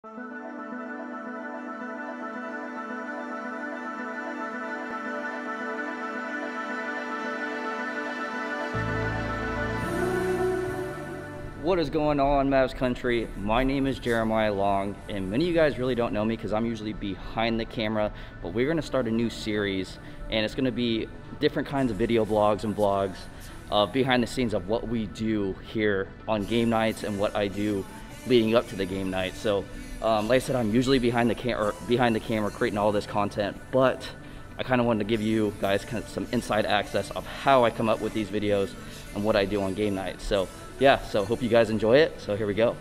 What is going on, Mavs country? My name is Jeremiah Long, and many of you guys really don't know me because I'm usually behind the camera, but we're gonna start a new series, and it's gonna be different kinds of video blogs and vlogs behind the scenes of what we do here on game nights and what I do leading up to the game night. So like I said, I'm usually behind the camera creating all this content, but I kind of wanted to give you guys kind of some inside access of how I come up with these videos and what I do on game night. So yeah, so hope you guys enjoy it. So here we go.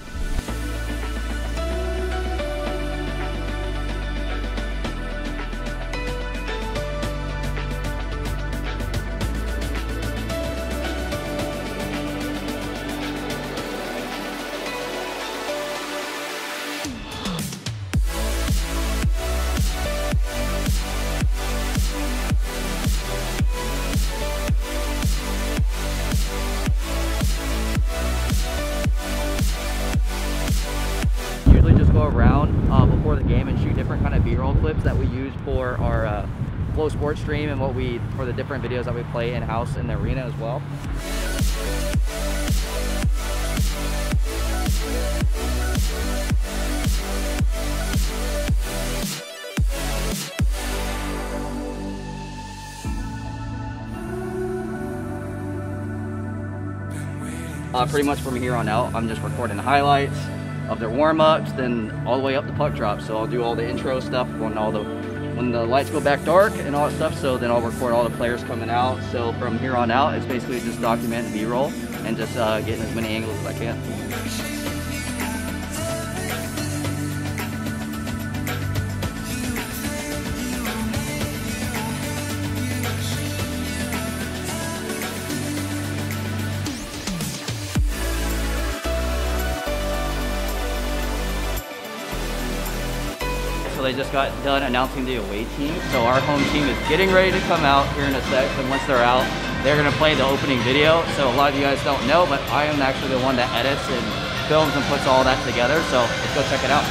Around before the game and shoot different kind of B-roll clips that we use for our Flow Sports stream and for the different videos that we play in-house in the arena as well. Pretty much from here on out, I'm just recording highlights of their warm-ups, then all the way up the puck drop. So I'll do all the intro stuff when the lights go back dark and all that stuff. So then I'll record all the players coming out. So from here on out, it's basically just document B-roll and just getting as many angles as I can. So they just got done announcing the away team. So our home team is getting ready to come out here in a sec, and once they're out, they're gonna play the opening video. So a lot of you guys don't know, but I am actually the one that edits and films and puts all that together. So let's go check it out.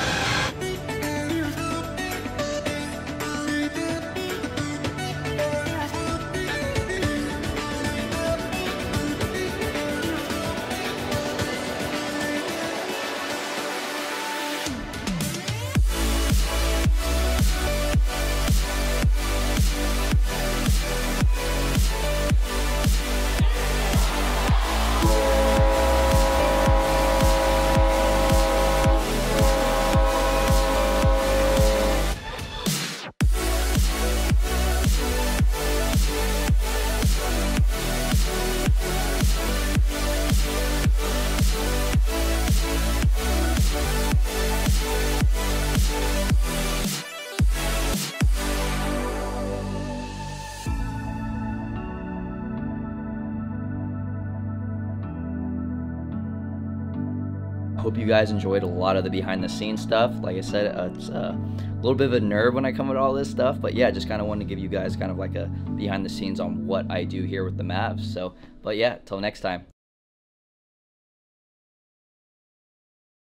Hope you guys enjoyed a lot of the behind the scenes stuff. Like I said, it's a little bit of a nerve when I come with all this stuff, but yeah, just kind of wanted to give you guys kind of like a behind the scenes on what I do here with the Mavs. So, but yeah, till next time.